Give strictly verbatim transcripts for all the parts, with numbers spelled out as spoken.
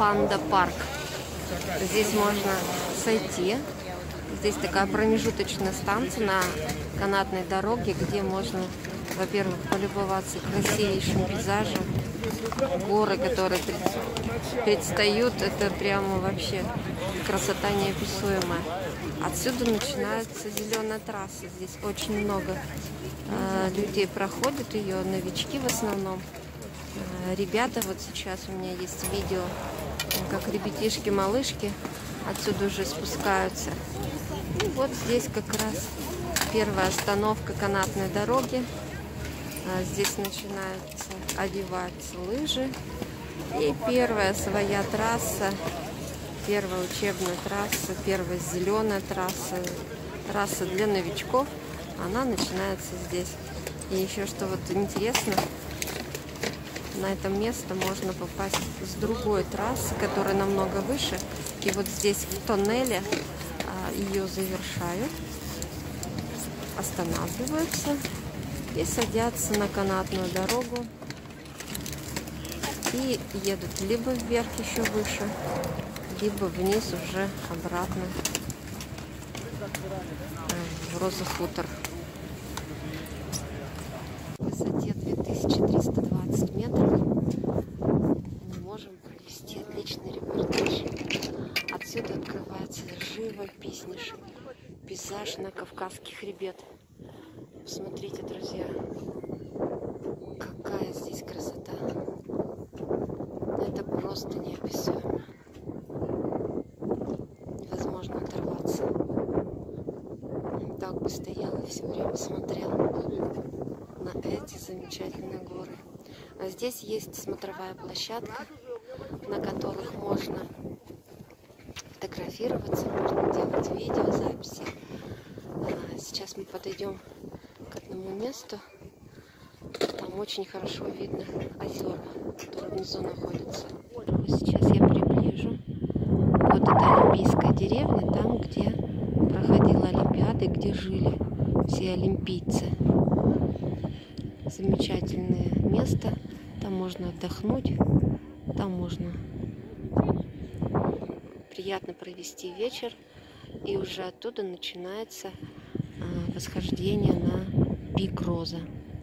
Панда парк. Здесь можно сойти. Здесь такая промежуточная станция на канатной дороге, где можно, во-первых, полюбоваться красивейшим пейзажем. Горы, которые предстают, это прямо вообще красота неописуемая. Отсюда начинается зеленая трасса. Здесь очень много э, людей проходят ее, новички в основном. Э, ребята, вот сейчас у меня есть видео, как ребятишки-малышки отсюда уже спускаются. И вот здесь как раз первая остановка канатной дороги. Э, здесь начинаются одеваться лыжи. И первая своя трасса. Первая учебная трасса, первая зеленая трасса, трасса для новичков, она начинается здесь. И еще что вот интересно, на это место можно попасть с другой трассы, которая намного выше. И вот здесь в тоннеле а, ее завершают, останавливаются и садятся на канатную дорогу и едут либо вверх еще выше, либо вниз уже обратно в Роза-Хутор. В высоте две тысячи триста двадцать метров мы можем провести отличный репортаж. Отсюда открывается живописнейший пейзаж на Кавказский хребет. Посмотрите, друзья, какая здесь красота. Это просто неописуемо. Невозможно оторваться. Так бы стояла и все время смотрела на эти замечательные горы. А здесь есть смотровая площадка, на которых можно фотографироваться, можно делать видеозаписи. Сейчас мы подойдем к одному месту. Там очень хорошо видно озера, которые внизу находятся. Сейчас я приближу. Вот это олимпийская деревня, там, где проходила Олимпиада, где жили все олимпийцы. Замечательное место. Там можно отдохнуть, там можно приятно провести вечер. И уже оттуда начинается восхождение на пик Роза.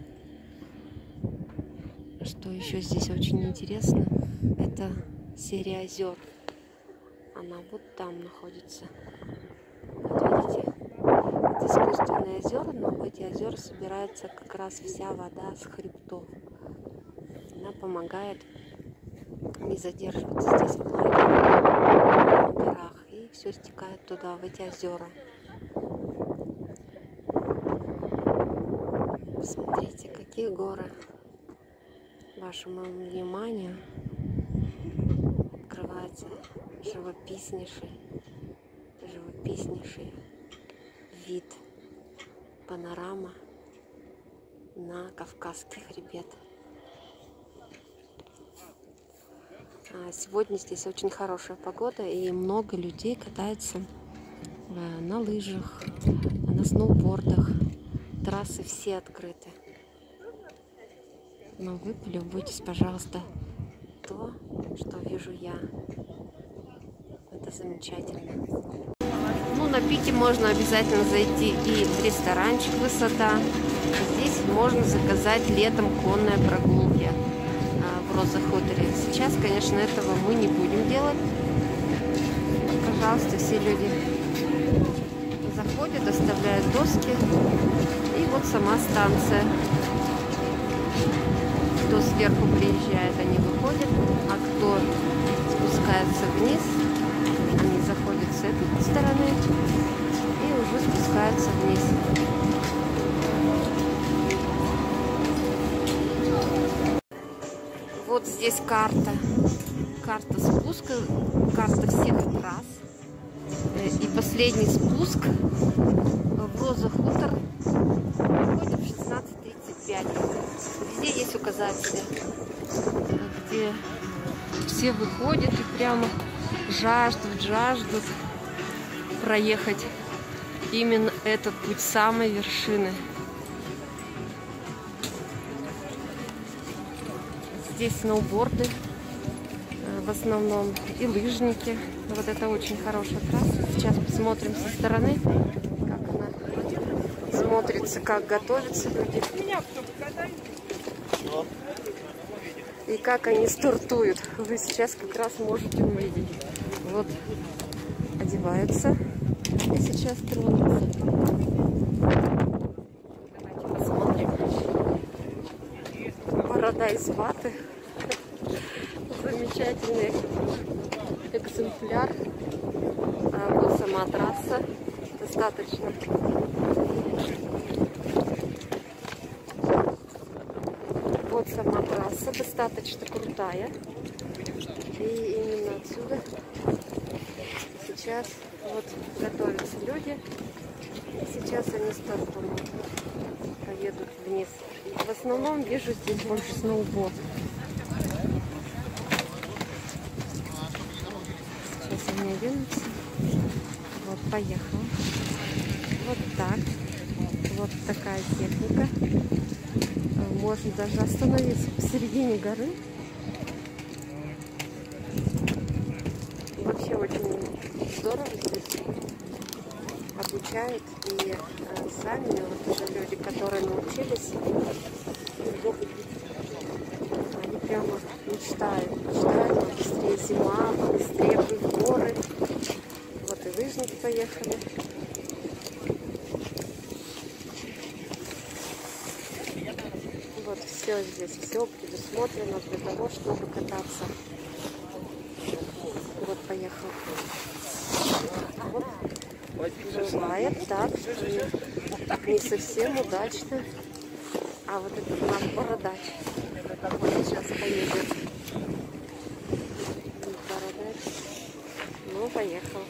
Что еще здесь очень интересно, это серия озер. Она вот там находится. Вот видите, это искусственные озера, но в эти озера собирается как раз вся вода с хребтов. Она помогает не задерживаться здесь в влаге, в горах, и все стекает туда, в эти озера. Посмотрите, какие горы. Вашему вниманию открывается живописнейший, живописнейший вид, панорама на Кавказский хребет. Сегодня здесь очень хорошая погода, и много людей катается на лыжах, на сноубордах. Трассы все открыты. Но вы полюбуйтесь, пожалуйста, то, что вижу я. Это замечательно. Ну, на пике можно обязательно зайти и в ресторанчик «Высота». Здесь можно заказать летом конные прогулки в Роза-Хуторе. Сейчас, конечно, этого мы не будем делать. Пожалуйста, все люди заходят, оставляют доски. И вот сама станция. Кто сверху приезжает, они выходят, а кто спускается вниз, они заходят с этой стороны и уже спускаются вниз. Вот здесь карта, карта спуска, карта всех трасс. И последний спуск в Роза-Хутор проходит в шестнадцать тридцать пять. Везде есть указатели, где все выходят и прямо жаждут, жаждут проехать именно этот путь самой вершины. Здесь сноуборды в основном и лыжники. Вот это очень хорошая трасса. Сейчас посмотрим со стороны, как она смотрится, как готовятся люди. И как они стартуют. Вы сейчас как раз можете увидеть. Вот одеваются и сейчас тронутся. Давайте посмотрим. Борода из ваты. Замечательный экземпляр. А вот сама трасса. Достаточно. Вот сама трасса достаточно крутая. И именно отсюда сейчас вот готовятся люди. И сейчас они стартуют. Поедут вниз. В основном вижу здесь больше сноуборд. Сейчас они оденутся. Вот, поехал. Вот так. Вот такая техника. Можно даже остановиться посередине горы. Вообще очень здорово здесь обучают. И э, сами вот уже люди, которые научились, они прямо мечтают. Мечтают, быстрее зима, быстрее в горы. Вот и лыжники поехали. Вот все здесь, все предусмотрено для того, чтобы кататься. Вот поехал. Вот. Бывает так, что не совсем удачно. А вот этот наш бородач. Вот сейчас поедет. Бородач. Ну, поехал.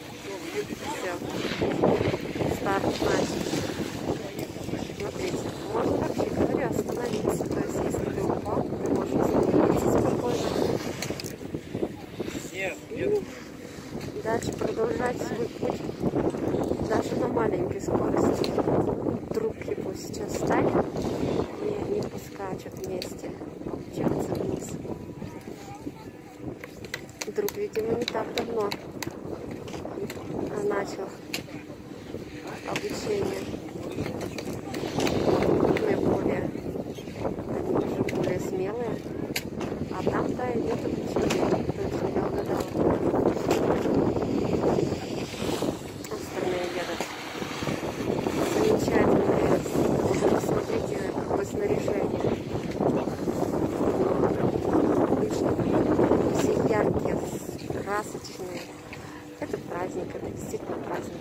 Все. Старт начал. Смотрите, можно вообще, говорю, остановиться. То есть, если ты упал, ты можешь остановиться спокойно. И дальше продолжать свой путь. Даже на маленькой скорости. Друг его сейчас станет, и они поскачут вместе, помчатся вниз. Друг, видимо, не так давно начал обучение. Мы более, они уже более смелые, а там, да, идет обучение. Точно я угадала. Остальные едут. Замечательные. Посмотрите, какое снаряжение. Все яркие, красочные. Это праздник, это действительно праздник.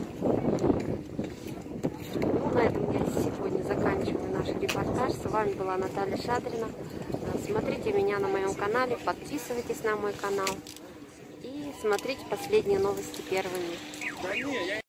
Ну, на этом я сегодня заканчиваю наш репортаж. С вами была Наталья Шадрина. Смотрите меня на моем канале, подписывайтесь на мой канал и смотрите последние новости первыми.